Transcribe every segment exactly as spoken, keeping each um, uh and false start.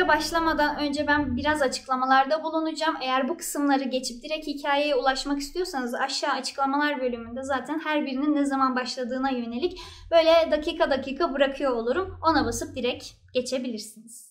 Hikayeye başlamadan önce ben biraz açıklamalarda bulunacağım. Eğer bu kısımları geçip direkt hikayeye ulaşmak istiyorsanız aşağı açıklamalar bölümünde zaten her birinin ne zaman başladığına yönelik böyle dakika dakika bırakıyor olurum. Ona basıp direkt geçebilirsiniz.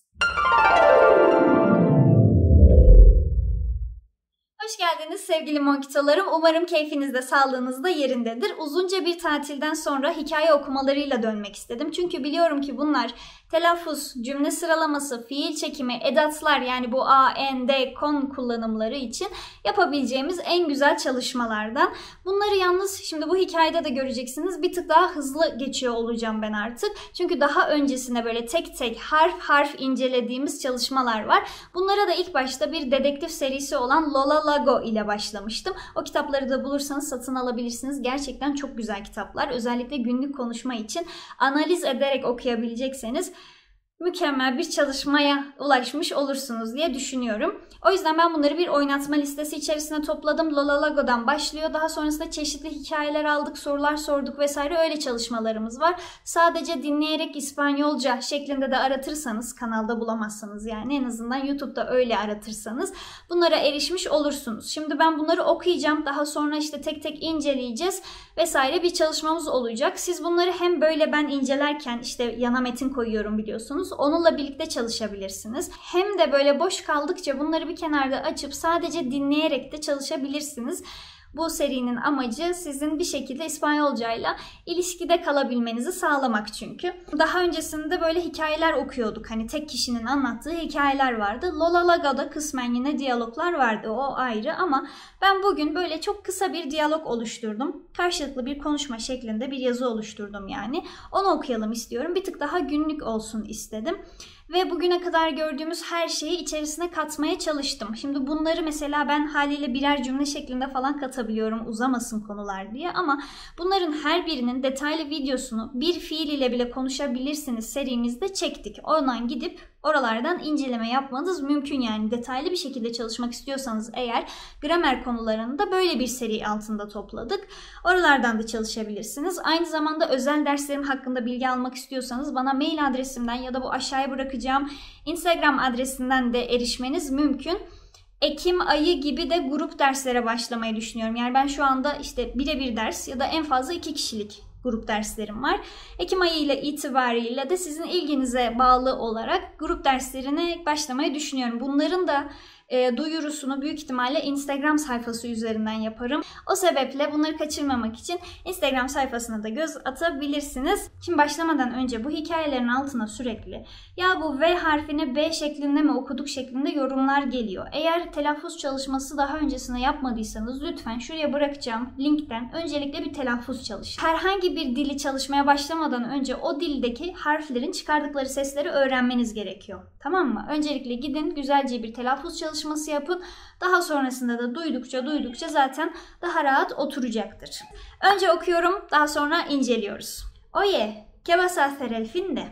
Hoş geldiniz sevgili Monkitolarım. Umarım keyfiniz de sağlığınız da yerindedir. Uzunca bir tatilden sonra hikaye okumalarıyla dönmek istedim. Çünkü biliyorum ki bunlar telaffuz, cümle sıralaması, fiil çekimi, edatlar yani bu a, en, de, kon kullanımları için yapabileceğimiz en güzel çalışmalardan. Bunları yalnız şimdi bu hikayede de göreceksiniz bir tık daha hızlı geçiyor olacağım ben artık. Çünkü daha öncesinde böyle tek tek harf harf incelediğimiz çalışmalar var. Bunlara da ilk başta bir dedektif serisi olan Lola Lago ile başlamıştım. O kitapları da bulursanız satın alabilirsiniz. Gerçekten çok güzel kitaplar. Özellikle günlük konuşma için analiz ederek okuyabilecekseniz mükemmel bir çalışmaya ulaşmış olursunuz diye düşünüyorum. O yüzden ben bunları bir oynatma listesi içerisine topladım. Lola Lago'dan başlıyor. Daha sonrasında çeşitli hikayeler aldık, sorular sorduk vesaire öyle çalışmalarımız var. Sadece dinleyerek İspanyolca şeklinde de aratırsanız, kanalda bulamazsanız yani en azından YouTube'da öyle aratırsanız bunlara erişmiş olursunuz. Şimdi ben bunları okuyacağım. Daha sonra işte tek tek inceleyeceğiz vesaire bir çalışmamız olacak. Siz bunları hem böyle ben incelerken işte yana metin koyuyorum biliyorsunuz. Onunla birlikte çalışabilirsiniz. Hem de böyle boş kaldıkça bunları bir kenarda açıp sadece dinleyerek de çalışabilirsiniz. Bu serinin amacı sizin bir şekilde İspanyolcayla ilişkide kalabilmenizi sağlamak çünkü. Daha öncesinde böyle hikayeler okuyorduk. Hani tek kişinin anlattığı hikayeler vardı. Lola Lago'da kısmen yine diyaloglar vardı. O ayrı ama ben bugün böyle çok kısa bir diyalog oluşturdum. Karşılıklı bir konuşma şeklinde bir yazı oluşturdum yani. Onu okuyalım istiyorum. Bir tık daha günlük olsun istedim. Ve bugüne kadar gördüğümüz her şeyi içerisine katmaya çalıştım. Şimdi bunları mesela ben haliyle birer cümle şeklinde falan katabiliyorum uzamasın konular diye ama bunların her birinin detaylı videosunu bir fiil ile bile konuşabilirsiniz serimizde çektik. Oradan gidip oralardan inceleme yapmanız mümkün yani detaylı bir şekilde çalışmak istiyorsanız eğer gramer konularını da böyle bir seri altında topladık. Oralardan da çalışabilirsiniz. Aynı zamanda özel derslerim hakkında bilgi almak istiyorsanız bana mail adresimden ya da bu aşağıya bırakacağım Instagram adresinden de erişmeniz mümkün. Ekim ayı gibi de grup derslere başlamayı düşünüyorum. Yani ben şu anda işte birebir ders ya da en fazla iki kişilik grup derslerim var. Ekim ayı ile itibariyle de sizin ilginize bağlı olarak grup derslerine başlamayı düşünüyorum. Bunların da e, duyurusunu büyük ihtimalle Instagram sayfası üzerinden yaparım. O sebeple bunları kaçırmamak için Instagram sayfasına da göz atabilirsiniz. Şimdi başlamadan önce bu hikayelerin altına sürekli ya bu V harfini B şeklinde mi okuduk şeklinde yorumlar geliyor. Eğer telaffuz çalışması daha öncesinde yapmadıysanız lütfen şuraya bırakacağım linkten öncelikle bir telaffuz çalışın. Herhangi bir dili çalışmaya başlamadan önce o dildeki harflerin çıkardıkları sesleri öğrenmeniz gerekiyor. Tamam mı? Öncelikle gidin güzelce bir telaffuz çalışması yapın. Daha sonrasında da duydukça duydukça zaten daha rahat oturacaktır. Önce okuyorum, daha sonra inceliyoruz. Oye, ¿qué vas a hacer el fin de?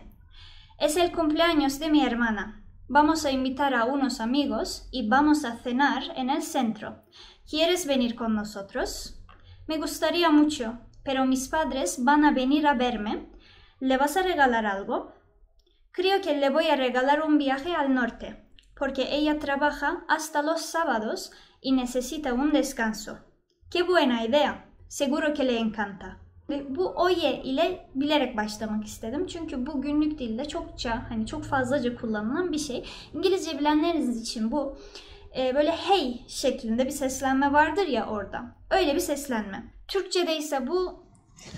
Es el cumpleaños de mi hermana. Vamos a invitar a unos amigos y vamos a cenar en el centro. ¿Quieres venir con nosotros? Me gustaría mucho, pero mis padres van a venir a verme. ¿Le vas a regalar algo? Creo que le voy a regalar un viaje al norte, porque ella trabaja hasta los sábados y necesita un descanso. ¡Qué buena idea! Seguro que le encanta. Bu oye ile bilerek başlamak istedim. Çünkü bu günlük dilde çokça, hani çok fazlaca kullanılan bir şey. İngilizce bilenleriniz için bu e, böyle hey şeklinde bir seslenme vardır ya orada. Öyle bir seslenme. Türkçe'de ise bu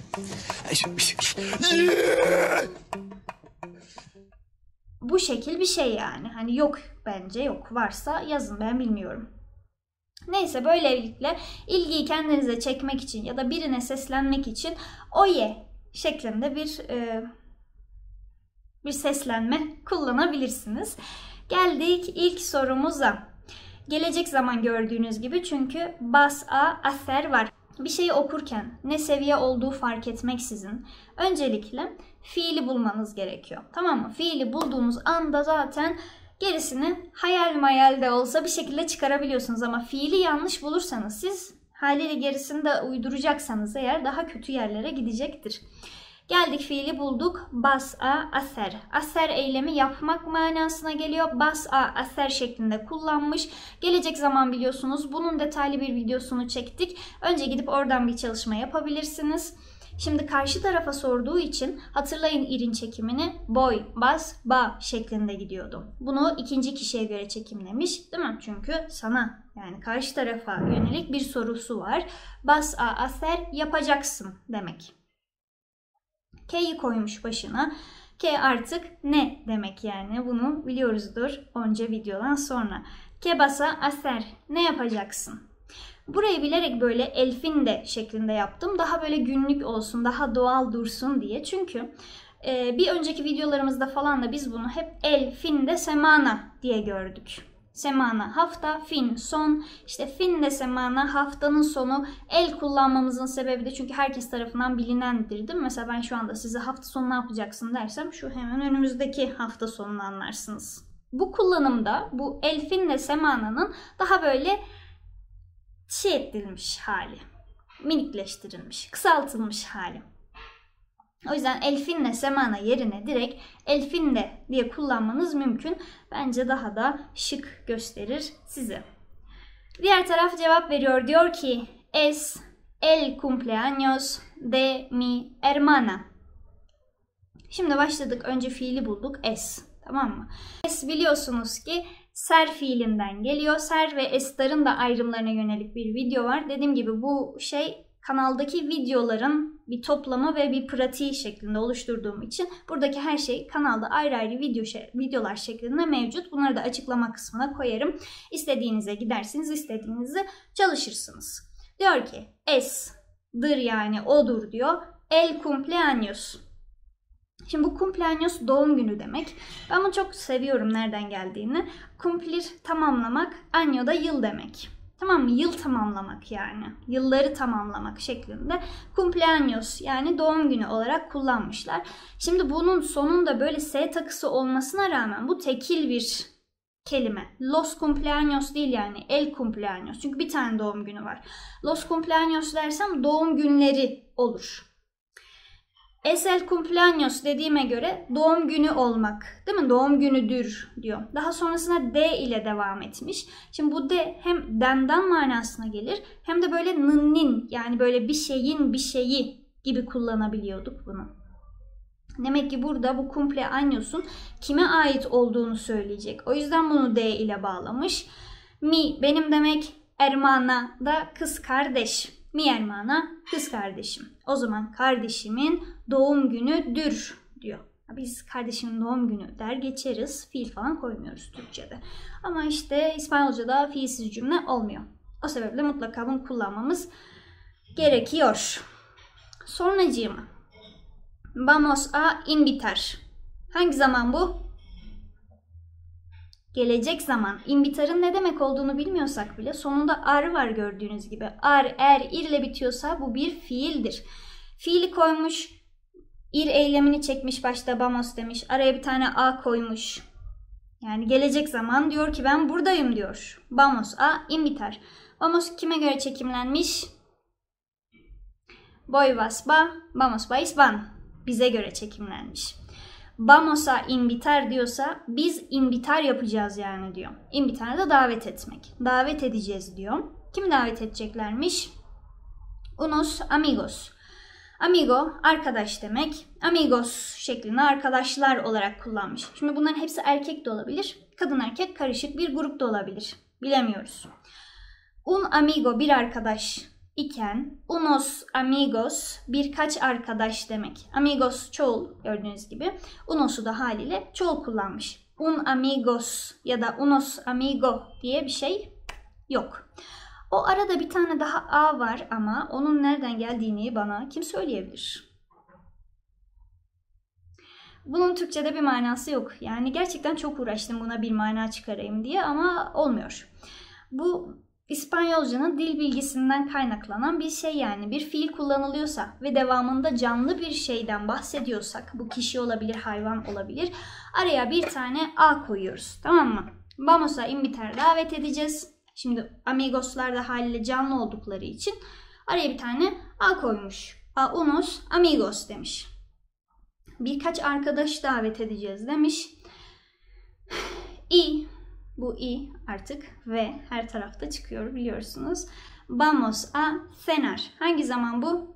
bu şekil bir şey yani. Hani yok bence yok. Varsa yazın ben bilmiyorum. Neyse böylelikle ilgiyi kendinize çekmek için ya da birine seslenmek için oye şeklinde bir e, bir seslenme kullanabilirsiniz. Geldik ilk sorumuza. Gelecek zaman gördüğünüz gibi çünkü vas a hacer var. Bir şeyi okurken ne seviye olduğu fark etmeksizin öncelikle fiili bulmanız gerekiyor. Tamam mı? Fiili bulduğunuz anda zaten gerisini hayal mayal de olsa bir şekilde çıkarabiliyorsunuz ama fiili yanlış bulursanız siz haliyle gerisini de uyduracaksanız eğer daha kötü yerlere gidecektir. Geldik fiili bulduk. Bas'a aser. Aser eylemi yapmak manasına geliyor. Bas'a aser şeklinde kullanmış. Gelecek zaman biliyorsunuz. Bunun detaylı bir videosunu çektik. Önce gidip oradan bir çalışma yapabilirsiniz. Şimdi karşı tarafa sorduğu için hatırlayın irin çekimini. Boy, bas, ba şeklinde gidiyordu. Bunu ikinci kişiye göre çekimlemiş, değil mi? Çünkü sana, yani karşı tarafa yönelik bir sorusu var. Bas'a aser yapacaksın demek. K'yi koymuş başına. K artık ne demek yani? Bunu biliyoruzdur onca videodan sonra. Ke bas'a aser. Ne yapacaksın? Burayı bilerek böyle elfinde şeklinde yaptım. Daha böyle günlük olsun, daha doğal dursun diye. Çünkü e, bir önceki videolarımızda falan da biz bunu hep el, finde, semana diye gördük. Semana hafta, fin son. İşte fin de semana haftanın sonu. El kullanmamızın sebebi de çünkü herkes tarafından bilinendir, değil mi? Mesela ben şu anda size hafta sonu ne yapacaksın dersem şu hemen önümüzdeki hafta sonunu anlarsınız. Bu kullanımda bu el, fin de semananın daha böyle şey ettirilmiş hali. Minikleştirilmiş, kısaltılmış hali. O yüzden elfinle semana yerine direkt elfinle diye kullanmanız mümkün. Bence daha da şık gösterir sizi. Diğer taraf cevap veriyor. Diyor ki es el cumpleaños de mi hermana. Şimdi başladık. Önce fiili bulduk. Es. Tamam mı? Es biliyorsunuz ki ser fiilinden geliyor. Ser ve estarın da ayrımlarına yönelik bir video var. Dediğim gibi bu şey kanaldaki videoların bir toplamı ve bir pratiği şeklinde oluşturduğum için buradaki her şey kanalda ayrı ayrı video şey, videolar şeklinde mevcut. Bunları da açıklama kısmına koyarım. İstediğinize gidersiniz, istediğinizi çalışırsınız. Diyor ki es'dır yani odur diyor. El cumpleaños. Şimdi bu cumpleaños doğum günü demek. Ben bunu çok seviyorum nereden geldiğini. Cumplir tamamlamak, año da yıl demek. Tamam mı? Yıl tamamlamak yani. Yılları tamamlamak şeklinde. Cumpleaños yani doğum günü olarak kullanmışlar. Şimdi bunun sonunda böyle S takısı olmasına rağmen bu tekil bir kelime. Los cumpleaños değil yani. El cumpleaños. Çünkü bir tane doğum günü var. Los cumpleaños dersem doğum günleri olur. Es el cumpleaños dediğime göre doğum günü olmak, değil mi? Doğum günüdür diyor. Daha sonrasında de ile devam etmiş. Şimdi bu de hem denden manasına gelir hem de böyle nınnin yani böyle bir şeyin bir şeyi gibi kullanabiliyorduk bunu. Demek ki burada bu cumpleaños'un kime ait olduğunu söyleyecek. O yüzden bunu de ile bağlamış. Mi benim demek, hermana da kız kardeş. Mi hermana kız kardeşim. O zaman kardeşimin doğum günüdür diyor. Biz kardeşimin doğum günü der geçeriz. Fiil falan koymuyoruz Türkçe'de. Ama işte İspanyolca'da fiilsiz cümle olmuyor. O sebeple mutlaka bunu kullanmamız gerekiyor. Sonracığıma. Vamos a invitar. Hangi zaman bu? Gelecek zaman. İnvitarın ne demek olduğunu bilmiyorsak bile sonunda ar var gördüğünüz gibi. Ar, er, ir ile bitiyorsa bu bir fiildir. Fiili koymuş, ir eylemini çekmiş başta vamos demiş. Araya bir tane a koymuş. Yani gelecek zaman diyor ki ben buradayım diyor. Vamos a invitar. Vamos kime göre çekimlenmiş? Voy vas va, vamos vais van. Bize göre çekimlenmiş. Vamos a invitar diyorsa biz invitar yapacağız yani diyor. Invitar da davet etmek. Davet edeceğiz diyor. Kim davet edeceklermiş? Unos amigos. Amigo arkadaş demek. Amigos şeklinde arkadaşlar olarak kullanmış. Şimdi bunların hepsi erkek de olabilir. Kadın erkek karışık bir grup da olabilir. Bilemiyoruz. Un amigo bir arkadaş iken unos amigos birkaç arkadaş demek. Amigos çoğul gördüğünüz gibi. Unos'u da haliyle çoğul kullanmış. Un amigos ya da unos amigo diye bir şey yok. O arada bir tane daha a var ama onun nereden geldiğini bana kim söyleyebilir? Bunun Türkçe'de bir manası yok. Yani gerçekten çok uğraştım buna bir mana çıkarayım diye ama olmuyor. Bu İspanyolcanın dil bilgisinden kaynaklanan bir şey yani. Bir fiil kullanılıyorsa ve devamında canlı bir şeyden bahsediyorsak, bu kişi olabilir, hayvan olabilir, araya bir tane a koyuyoruz. Tamam mı? Vamos a invitar davet edeceğiz. Şimdi amigoslar da haliyle canlı oldukları için araya bir tane a koymuş. A unos amigos demiş. Birkaç arkadaş davet edeceğiz demiş. I, bu i artık ve her tarafta çıkıyor biliyorsunuz. Vamos a cenar. Hangi zaman bu?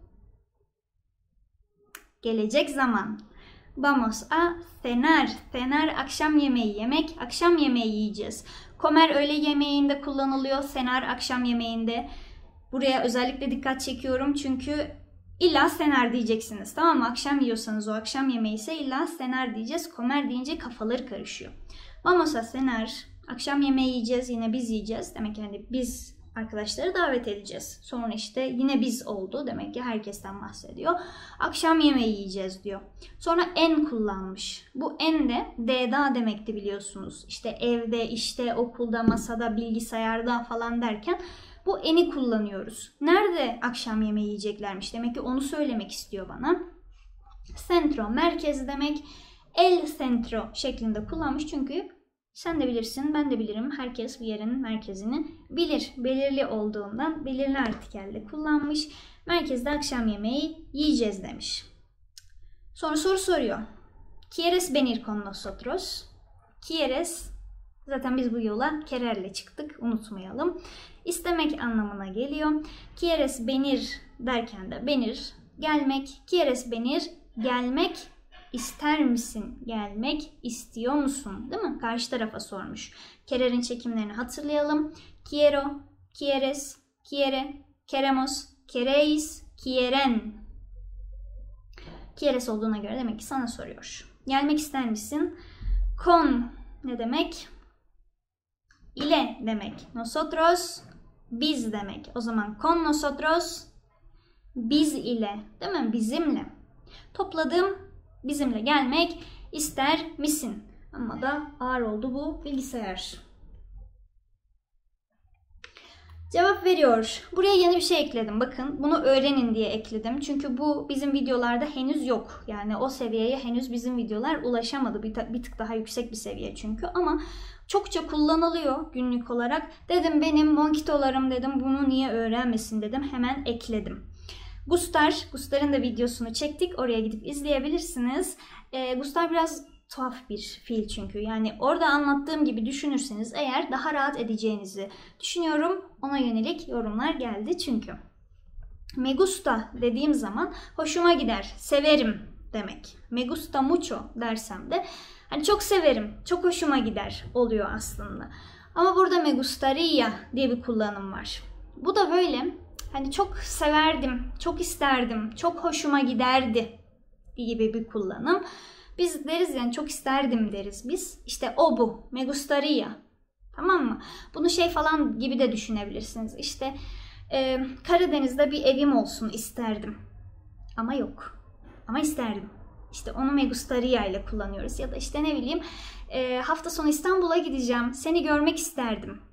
Gelecek zaman. Vamos a cenar. Cenar akşam yemeği yemek. Akşam yemeği yiyeceğiz. Comer öğle yemeğinde kullanılıyor. Cenar akşam yemeğinde. Buraya özellikle dikkat çekiyorum çünkü illa cenar diyeceksiniz. Tamam mı? Akşam yiyorsanız o akşam yemeği ise illa cenar diyeceğiz. Comer deyince kafaları karışıyor. Vamos a cenar. Akşam yemeği yiyeceğiz. Yine biz yiyeceğiz. Demek ki yani biz arkadaşları davet edeceğiz. Sonra işte yine biz oldu. Demek ki herkesten bahsediyor. Akşam yemeği yiyeceğiz diyor. Sonra en kullanmış. Bu en de d'da demekti biliyorsunuz. İşte evde, işte, okulda, masada, bilgisayarda falan derken bu eni kullanıyoruz. Nerede akşam yemeği yiyeceklermiş? Demek ki onu söylemek istiyor bana. Centro, merkez demek. El centro şeklinde kullanmış çünkü sen de bilirsin, ben de bilirim. Herkes bir yerin merkezini bilir. Belirli olduğundan belirli artikelle kullanmış. Merkezde akşam yemeği yiyeceğiz demiş. Sonra soru soruyor. ¿Quieres venir con nosotros? ¿Quieres? Zaten biz bu yola quererle çıktık. Unutmayalım. İstemek anlamına geliyor. ¿Quieres venir derken de venir, gelmek. ¿Quieres venir? Gelmek. İster misin? Gelmek istiyor musun? Değil mi? Karşı tarafa sormuş. Querer'in çekimlerini hatırlayalım. Quiero, quieres, quiere, queremos, queréis, quieren. Quieres olduğuna göre demek ki sana soruyor. Gelmek ister misin? Con ne demek? İle demek. Nosotros, biz demek. O zaman con nosotros, biz ile. Değil mi? Bizimle. Topladım. Bizimle gelmek ister misin? Ama da ağır oldu bu bilgisayar. Cevap veriyor. Buraya yeni bir şey ekledim. Bakın bunu öğrenin diye ekledim. Çünkü bu bizim videolarda henüz yok. Yani o seviyeye henüz bizim videolar ulaşamadı. Bir, bir tık daha yüksek bir seviye çünkü. Ama çokça kullanılıyor günlük olarak. Dedim benim monkitolarım dedim bunu niye öğrenmesin dedim. Hemen ekledim. Gustar, Gustar'ın da videosunu çektik. Oraya gidip izleyebilirsiniz. E, Gustar biraz tuhaf bir fiil çünkü. Yani orada anlattığım gibi düşünürseniz eğer daha rahat edeceğinizi düşünüyorum. Ona yönelik yorumlar geldi çünkü. Me gusta dediğim zaman hoşuma gider, severim demek. Me gusta mucho dersem de hani çok severim, çok hoşuma gider oluyor aslında. Ama burada me gustaría diye bir kullanım var. Bu da böyle hani çok severdim, çok isterdim, çok hoşuma giderdi gibi bir kullanım. Biz deriz yani çok isterdim deriz biz. İşte o bu. Me gustaría. Tamam mı? Bunu şey falan gibi de düşünebilirsiniz. İşte e, Karadeniz'de bir evim olsun isterdim. Ama yok. Ama isterdim. İşte onu me gustaría ile kullanıyoruz. Ya da işte ne bileyim e, hafta sonu İstanbul'a gideceğim. Seni görmek isterdim.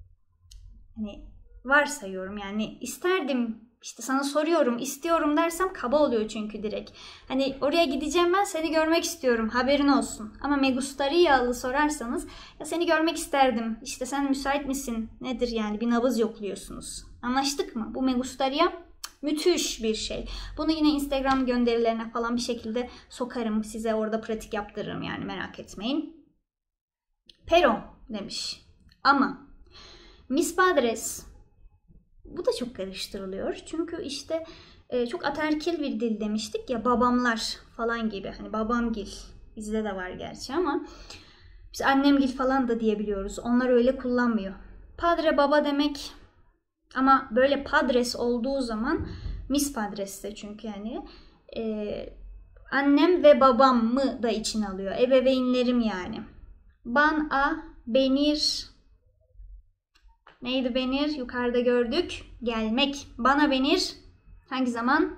Hani varsayıyorum yani isterdim. İşte sana soruyorum, istiyorum dersem kaba oluyor çünkü direkt. Hani oraya gideceğim ben seni görmek istiyorum haberin olsun. Ama me gustaría'lı sorarsanız ya seni görmek isterdim. İşte sen müsait misin? Nedir yani bir nabız yokluyorsunuz. Anlaştık mı? Bu me gustaría müthiş bir şey. Bunu yine Instagram gönderilerine falan bir şekilde sokarım. Size orada pratik yaptırırım yani merak etmeyin. Pero demiş. Ama mis padres. Bu da çok karıştırılıyor. Çünkü işte e, çok ataerkil bir dil demiştik ya babamlar falan gibi. Hani babamgil bizde de var gerçi ama biz annemgil falan da diyebiliyoruz. Onlar öyle kullanmıyor. Padre baba demek ama böyle padres olduğu zaman mis padres de çünkü yani e, annem ve babamı da içine alıyor. Ebeveynlerim yani. Van a venir. Neydi venir? Yukarıda gördük. Gelmek. Bana venir. Hangi zaman?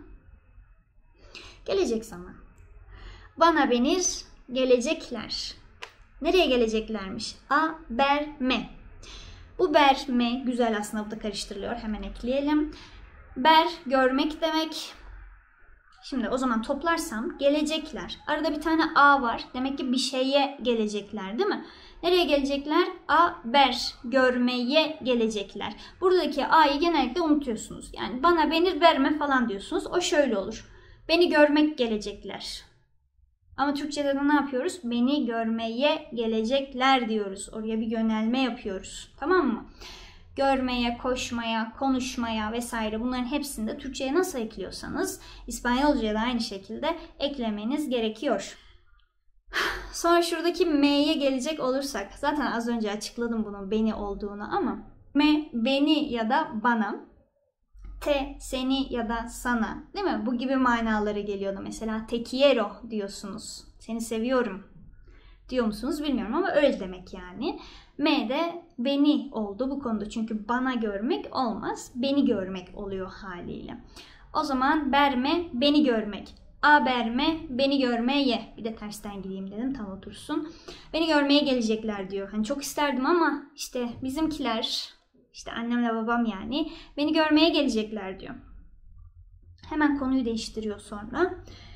Gelecek zaman. Bana venir. Gelecekler. Nereye geleceklermiş? A, ber, me. Bu ber, me güzel aslında bu da karıştırılıyor. Hemen ekleyelim. Ber, görmek demek. Şimdi o zaman toplarsam gelecekler. Arada bir tane A var. Demek ki bir şeye gelecekler değil mi? Nereye gelecekler? A, ber, görmeye gelecekler. Buradaki A'yı genellikle unutuyorsunuz. Yani bana, beni, verme falan diyorsunuz. O şöyle olur. Beni görmek gelecekler. Ama Türkçe'de de ne yapıyoruz? Beni görmeye gelecekler diyoruz. Oraya bir yönelme yapıyoruz. Tamam mı? Görmeye, koşmaya, konuşmaya vesaire bunların hepsini de Türkçe'ye nasıl ekliyorsanız İspanyolca'ya da aynı şekilde eklemeniz gerekiyor. Sonra şuradaki M'ye gelecek olursak, zaten az önce açıkladım bunun beni olduğunu ama M beni ya da bana, te seni ya da sana, değil mi? Bu gibi manaları geliyordu. Mesela te quiero diyorsunuz. Seni seviyorum diyor musunuz bilmiyorum ama öyle demek yani. M de beni oldu bu konuda. Çünkü bana görmek olmaz. Beni görmek oluyor haliyle. O zaman berme beni görmek. A berme beni görmeye. Bir de tersten gideyim dedim tam otursun. Beni görmeye gelecekler diyor. Hani çok isterdim ama işte bizimkiler, işte annemle babam yani beni görmeye gelecekler diyor. Hemen konuyu değiştiriyor sonra.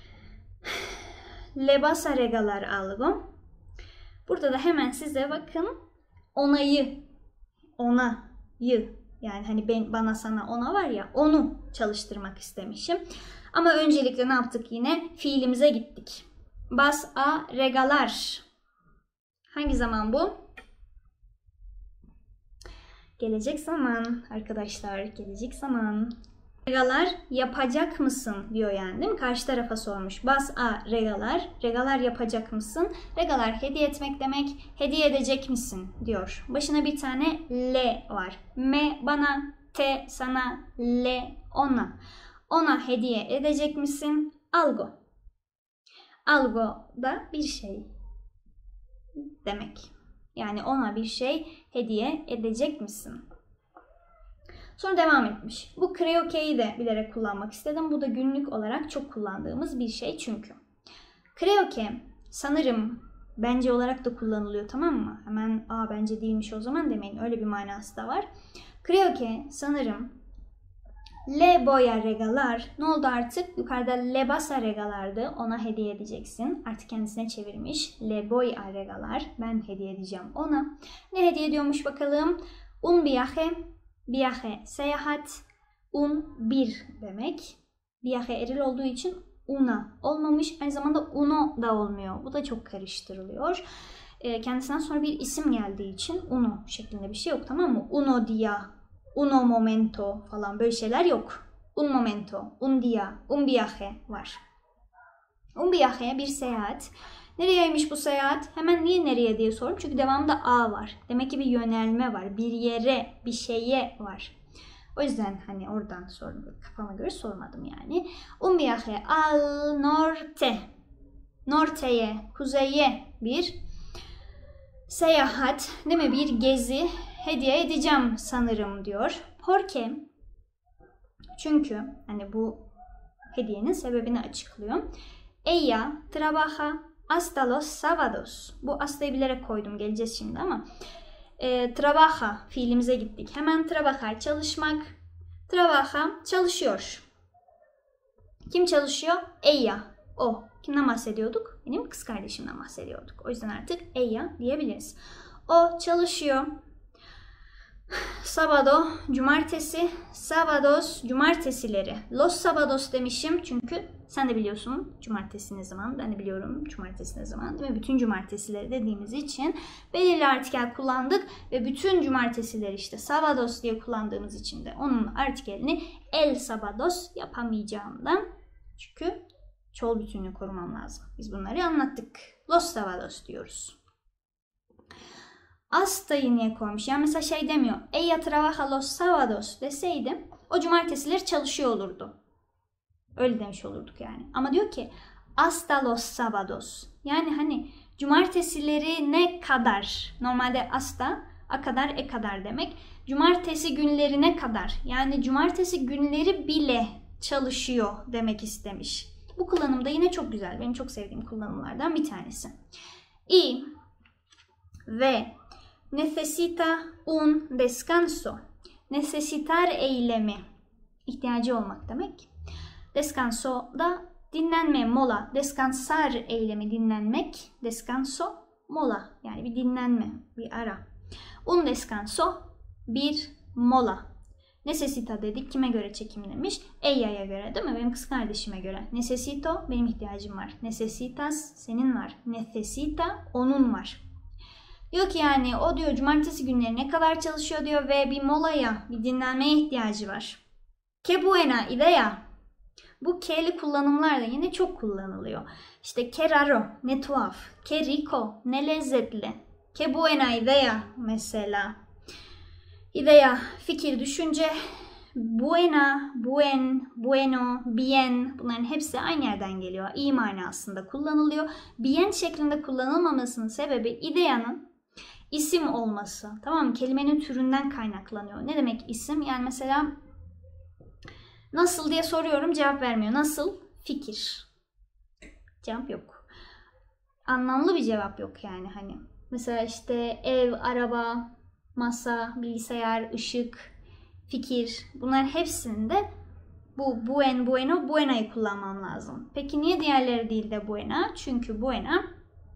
Le vas a regalar algo. Burada da hemen size bakın onayı, onayı yani hani ben, bana sana ona var ya onu çalıştırmak istemişim. Ama öncelikle ne yaptık yine? Fiilimize gittik. Vas a regalar. Hangi zaman bu? Gelecek zaman arkadaşlar, gelecek zaman. Regalar yapacak mısın diyor yani değil mi? Karşı tarafa sormuş. Vas a regalar. Regalar yapacak mısın? Regalar hediye etmek demek. Hediye edecek misin diyor. Başına bir tane le var. Me bana, te sana, le ona. Ona hediye edecek misin? Algo. Algo da bir şey demek. Yani ona bir şey hediye edecek misin? Sonra devam etmiş. Bu creo ke'yi de bilerek kullanmak istedim. Bu da günlük olarak çok kullandığımız bir şey çünkü. Creo que sanırım, bence olarak da kullanılıyor, tamam mı? Hemen aa bence değilmiş o zaman demeyin. Öyle bir manası da var. Creo que sanırım le voy a regalar. Ne oldu artık? Yukarıda le vas a regalardı. Ona hediye edeceksin. Artık kendisine çevirmiş. Le voy a regalar. Ben hediye edeceğim ona. Ne hediye ediyormuş bakalım? Un viaje. Viaje seyahat. Un bir demek. Viaje eril olduğu için una olmamış. Aynı zamanda uno da olmuyor. Bu da çok karıştırılıyor. Kendisinden sonra bir isim geldiği için uno şeklinde bir şey yok, tamam mı? Uno dia, uno momento falan böyle şeyler yok. Un momento, un dia, un viaje var. Un viaje bir seyahat. Nereyeymiş bu seyahat? Hemen niye nereye diye sordum. Çünkü devamında a var. Demek ki bir yönelme var. Bir yere, bir şeye var. O yüzden hani oradan sordum. Kafama göre sormadım yani. Un viaje al norte. Norte'ye, kuzeye bir seyahat, değil mi? Bir gezi hediye edeceğim sanırım diyor. Porque, çünkü hani bu hediyenin sebebini açıklıyor. Ella trabaja hasta los sábados. Bu hastayı bilerek koydum, geleceğiz şimdi ama e, trabaja fiilimize gittik. Hemen trabajar çalışmak. Trabaja çalışıyor. Kim çalışıyor? Ella. O. Kimden bahsediyorduk? Benim kız kardeşimden bahsediyorduk. O yüzden artık ella diyebiliriz. O çalışıyor. Sábado, cumartesi. Sábados, cumartesileri. Los sábados demişim çünkü sen de biliyorsun cumartesi ne zaman. Ben de biliyorum cumartesi ne zaman. Değil mi? Bütün cumartesileri dediğimiz için belirli artikel kullandık ve bütün cumartesileri işte sábados diye kullandığımız için de onun artikelini el sábados yapamayacağımdan, çünkü çoğul bütünlüğü korumam lazım. Biz bunları anlattık. Los sábados diyoruz. Hastayı niye koymuş? Yani mesela şey demiyor. Ella trabaja los sábados deseydim o cumartesileri çalışıyor olurdu. Öyle demiş olurduk yani. Ama diyor ki hasta los sábados. Yani hani cumartesileri ne kadar? Normalde hasta a kadar e kadar demek. Cumartesi günlerine kadar. Yani cumartesi günleri bile çalışıyor demek istemiş. Bu kullanım da yine çok güzel. Benim çok sevdiğim kullanımlardan bir tanesi. Y ve necesita un descanso. Necesitar eylemi. İhtiyacı olmak demek. Descanso da dinlenme, mola. Descansar eylemi dinlenmek. Descanso, mola. Yani bir dinlenme, bir ara. Un descanso, bir mola. Necesita dedik. Kime göre çekimlemiş? Ella'ya göre değil mi? Benim kız kardeşime göre. Necesito benim ihtiyacım var. Necesitas senin var. Necesita onun var. Diyor ki yani o diyor cumartesi günleri ne kadar çalışıyor diyor ve bir molaya, bir dinlenmeye ihtiyacı var. Que buena idea. Bu ke'li kullanımlar da yine çok kullanılıyor. İşte que raro, ne tuhaf. Que rico, ne lezzetli. Que buena idea mesela. İdea, fikir, düşünce. Buena, buen, bueno, bien bunların hepsi aynı yerden geliyor. İyi manasında kullanılıyor. Bien şeklinde kullanılmamasının sebebi ideanın isim olması. Tamam mı? Kelimenin türünden kaynaklanıyor. Ne demek isim? Yani mesela nasıl diye soruyorum, cevap vermiyor. Nasıl? Fikir. Cevap yok. Anlamlı bir cevap yok yani hani. Mesela işte ev, araba, masa, bilgisayar, ışık, fikir. Bunların hepsinde bu buen, bueno, buena'yı kullanmam lazım. Peki niye diğerleri değil de buena? Çünkü buena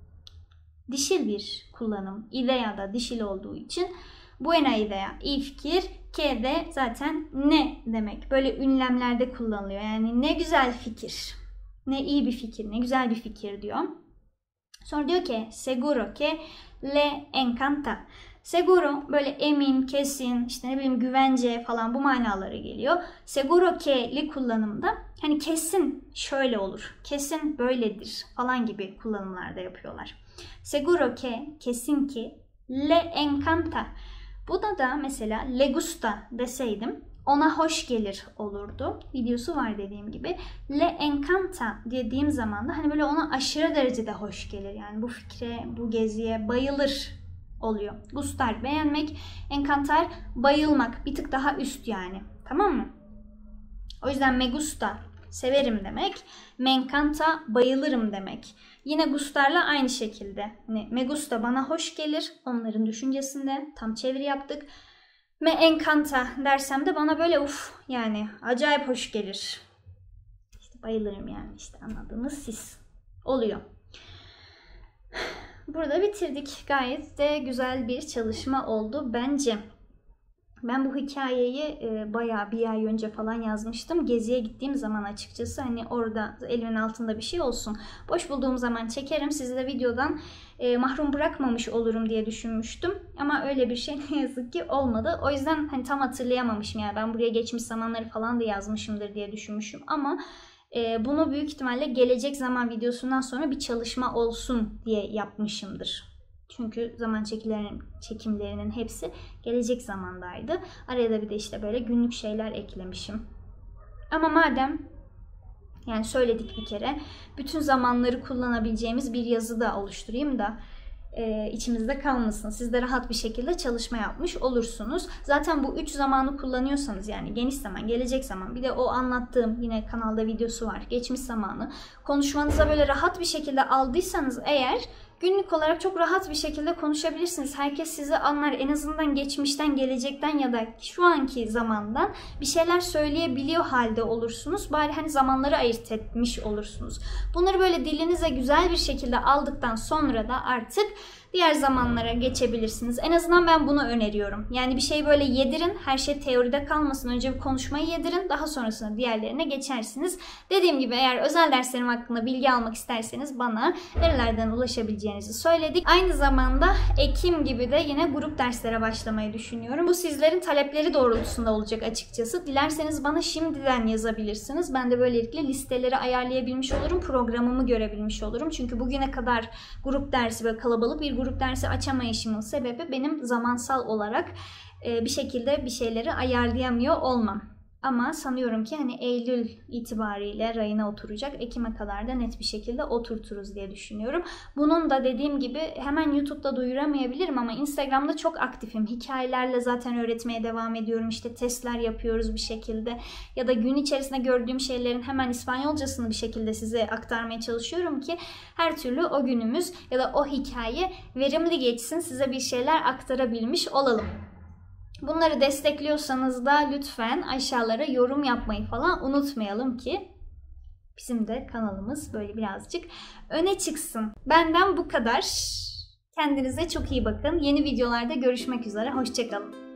dişil bir kullanım. İdea da dişil olduğu için buena idea, iyi fikir. Que de zaten ne demek. Böyle ünlemlerde kullanılıyor. Yani ne güzel fikir. Ne iyi bir fikir, ne güzel bir fikir diyor. Sonra diyor ki seguro que le encanta. Seguro böyle emin, kesin, işte ne bileyim güvence falan bu manaları geliyor. Seguro ke'li kullanımda hani kesin şöyle olur, kesin böyledir falan gibi kullanımlarda yapıyorlar. Seguro que, kesin ki, le encanta. Bu da da mesela le gusta deseydim ona hoş gelir olurdu. Videosu var dediğim gibi. Le encanta dediğim zaman da hani böyle ona aşırı derecede hoş gelir. Yani bu fikre, bu geziye bayılır oluyor. Gustar beğenmek, encantar bayılmak. Bir tık daha üst yani. Tamam mı? O yüzden me gusta severim demek. Me encanta bayılırım demek. Yine gustarla aynı şekilde. Hani me gusta bana hoş gelir. Onların düşüncesinde tam çeviri yaptık. Me encanta dersem de bana böyle uf yani acayip hoş gelir. İşte bayılırım yani işte anladığınız siz. Oluyor. Burada bitirdik. Gayet de güzel bir çalışma oldu bence. Ben bu hikayeyi e, bayağı bir ay önce falan yazmıştım. Geziye gittiğim zaman açıkçası hani orada elimin altında bir şey olsun. Boş bulduğum zaman çekerim. Sizi de videodan e, mahrum bırakmamış olurum diye düşünmüştüm. Ama öyle bir şey ne yazık ki olmadı. O yüzden hani tam hatırlayamamışım. Yani ben buraya geçmiş zamanları falan da yazmışımdır diye düşünmüşüm. Ama e, bunu büyük ihtimalle gelecek zaman videosundan sonra bir çalışma olsun diye yapmışımdır. Çünkü zaman çekimlerinin, çekimlerinin hepsi gelecek zamandaydı. Araya da bir de işte böyle günlük şeyler eklemişim. Ama madem yani söyledik bir kere bütün zamanları kullanabileceğimiz bir yazı da oluşturayım da e, içimizde kalmasın. Siz de rahat bir şekilde çalışma yapmış olursunuz. Zaten bu üç zamanı kullanıyorsanız yani geniş zaman, gelecek zaman bir de o anlattığım yine kanalda videosu var. Geçmiş zamanı konuşmanıza böyle rahat bir şekilde aldıysanız eğer günlük olarak çok rahat bir şekilde konuşabilirsiniz. Herkes sizi anlar. En azından geçmişten, gelecekten ya da şu anki zamandan bir şeyler söyleyebiliyor halde olursunuz. Bari hani zamanları ayırt etmiş olursunuz. Bunları böyle dilinize güzel bir şekilde aldıktan sonra da artık diğer zamanlara geçebilirsiniz. En azından ben bunu öneriyorum. Yani bir şeyi böyle yedirin. Her şey teoride kalmasın. Önce bir konuşmayı yedirin. Daha sonrasında diğerlerine geçersiniz. Dediğim gibi eğer özel derslerim hakkında bilgi almak isterseniz bana nerelerden ulaşabileceğinizi söyledik. Aynı zamanda Ekim gibi de yine grup derslere başlamayı düşünüyorum. Bu sizlerin talepleri doğrultusunda olacak açıkçası. Dilerseniz bana şimdiden yazabilirsiniz. Ben de böylelikle listeleri ayarlayabilmiş olurum. Programımı görebilmiş olurum. Çünkü bugüne kadar grup dersi ve kalabalık bir grup dersi açamayışımın sebebi benim zamansal olarak e, bir şekilde bir şeyleri ayarlayamıyor olmam. Ama sanıyorum ki hani Eylül itibariyle rayına oturacak. Ekim'e kadar da net bir şekilde oturturuz diye düşünüyorum. Bunun da dediğim gibi hemen YouTube'da duyuramayabilirim ama Instagram'da çok aktifim. Hikayelerle zaten öğretmeye devam ediyorum. İşte testler yapıyoruz bir şekilde. Ya da gün içerisinde gördüğüm şeylerin hemen İspanyolcasını bir şekilde size aktarmaya çalışıyorum ki her türlü o günümüz ya da o hikaye verimli geçsin. Size bir şeyler aktarabilmiş olalım. Bunları destekliyorsanız da lütfen aşağılara yorum yapmayı falan unutmayalım ki bizim de kanalımız böyle birazcık öne çıksın. Benden bu kadar. Kendinize çok iyi bakın. Yeni videolarda görüşmek üzere. Hoşça kalın.